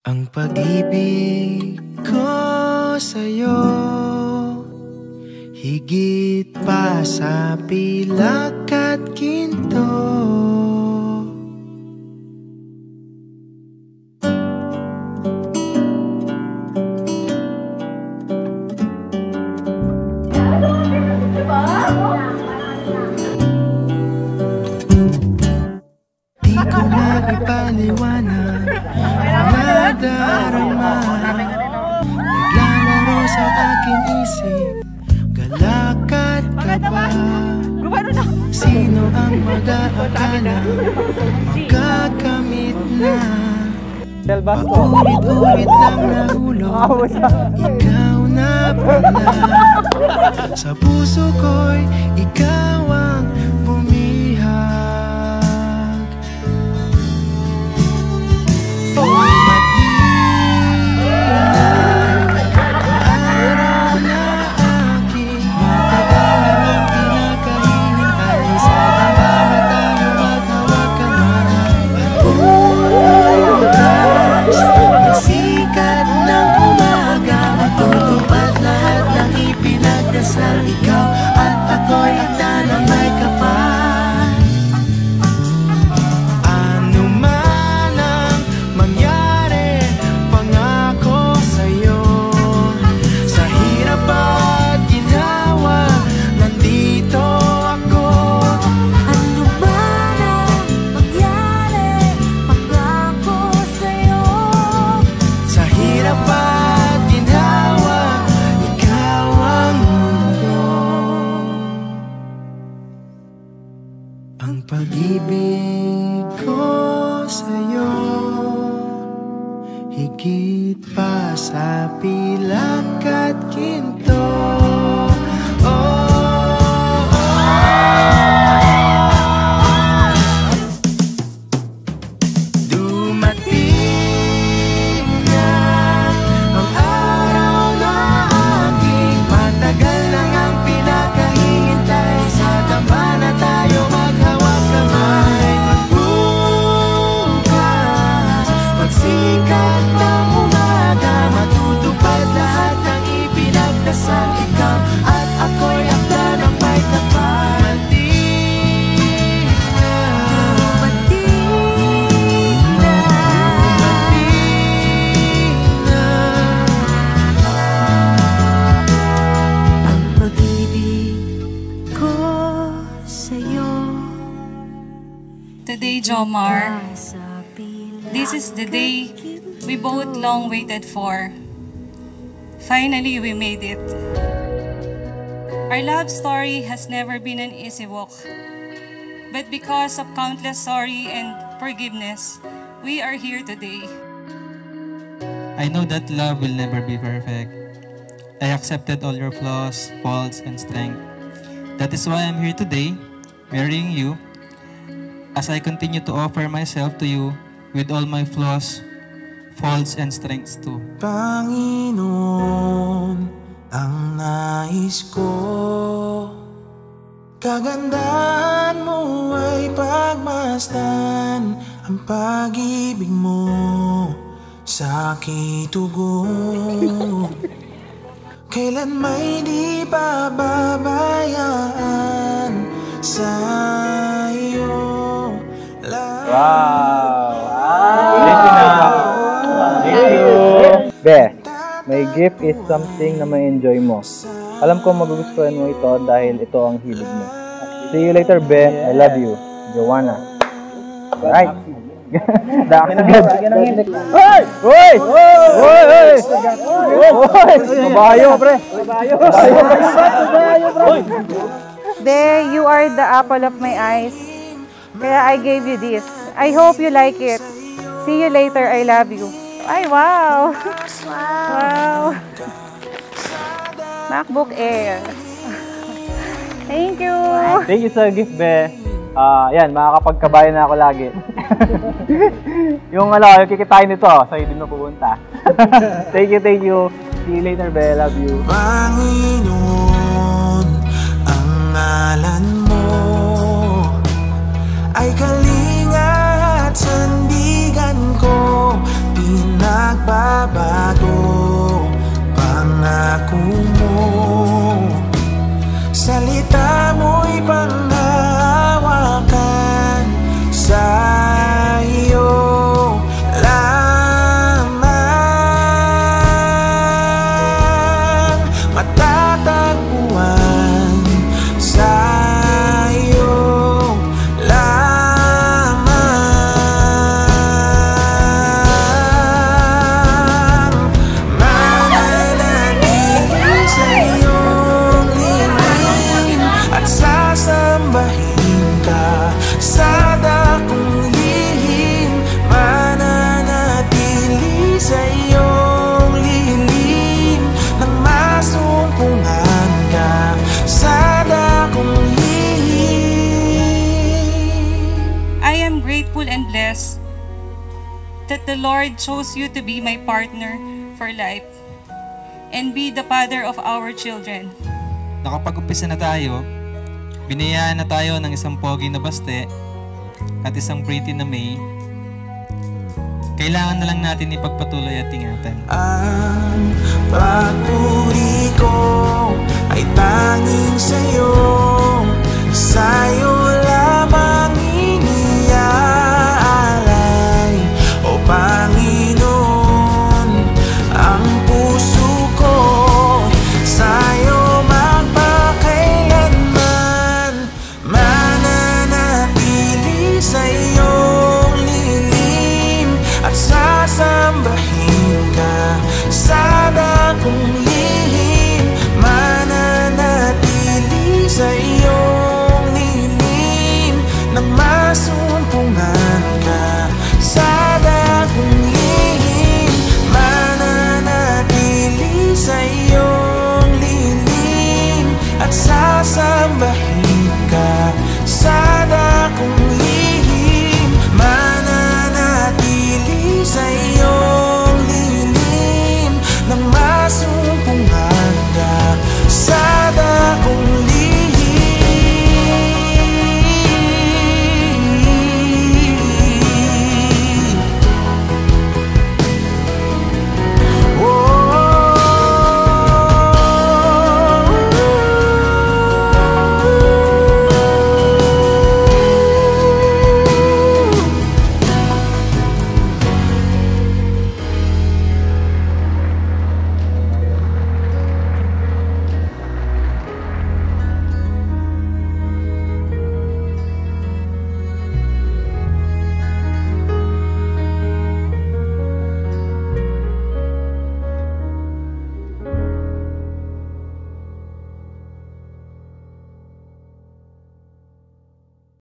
Ang pag-ibig ko sa'yo, higit pa sa pilak at ginto. Di ko na ipaliwanag ang nadarama. Naglalaro sa aking isip, galakad ka ba? Sino ang mag-aakala magkakamit na? Paulit-ulit lang nahulog, ikaw na pala. Sa puso ko'y ikaw ang bumihag. Araw na aking matagal ang pinakahihintay. Sa dama na tayo maghawak kamay. Bukas na sikat ng umaga, matutupad lahat ng ipinagdasal. Ikaw at ako'y akda na may kapal. Ano man ang mangyari, pangako sa'yo. Sa hirap at ginhawa, nandito ako. Ano man ang mangyari, pangako sa'yo. Sa hirap at ginhawa, ikaw ang mundo. Ang pag-ibig ko sa'yo, higit pa sa pilak at ginto. Dumating na ang araw na aking matagal lang ang pinakahihintay. Sa dama na tayo maghawak kamay. Bukas, pagsikat ng umaga, matutupad lahat ng ipinagdasal. Ikaw at ako'y akda ng may kapal. Dumating na ang pag-ibig ko sa'yo. Today, Jomar, Sa pilang this is the day we both long waited for. Finally, we made it. Our love story has never been an easy walk. But because of countless sorry and forgiveness, we are here today. I know that love will never be perfect. I accepted all your flaws, faults, and strength. That is why I'm here today, marrying you, as I continue to offer myself to you with all my flaws, faults, and strengths too. Panginoon, ang nais ko, kagandahan mo ay pagmasdan. Ang pag-ibig mo sa aking tugon, kailan may di pababayaan sa iyo. Be, may gift is something na may enjoy mo. Alam ko magugustuhan mo ito dahil ito ang hilig mo. See you later, Be. I love you. Joanna. Alright. Daan agad. Hoy! Hoy! Hoy! Hoy! Mabayo, pre. Mabayo. Be, you are the apple of my eyes. Kaya I gave you this. I hope you like it. See you later. I love you. Ay, wow! Wow! MacBook Air. Thank you! Thank you sa gift, Be. Yan, makakapagkabayan na ako lagi. yung kikitain nito, sa hindi na pupunta. Thank you, thank you. See you later, Be. Love you. Panginoon, ang ngalan mo ay kalinga at sandigan ko. mababago pangako mo. Salita mo'y panghawakan, sa iyo lamang matatagpuan, sa iyo lamang mananatili sa iyong lingin at sasambahin ka sa dakong lihim. Mananatili sa iyong lilim nang masumpungan ka sa dakong lihim. I am grateful and blessed that the Lord chose you to be my partner for life and be the father of our children. Nakapag-umpisa na tayo, binayaan na tayo ng isang pogi na baste at isang pretty na May. Kailangan na lang natin ipagpatuloy at ingatan. Ang pagpuri ko ay tanging sa'yo, sa'yo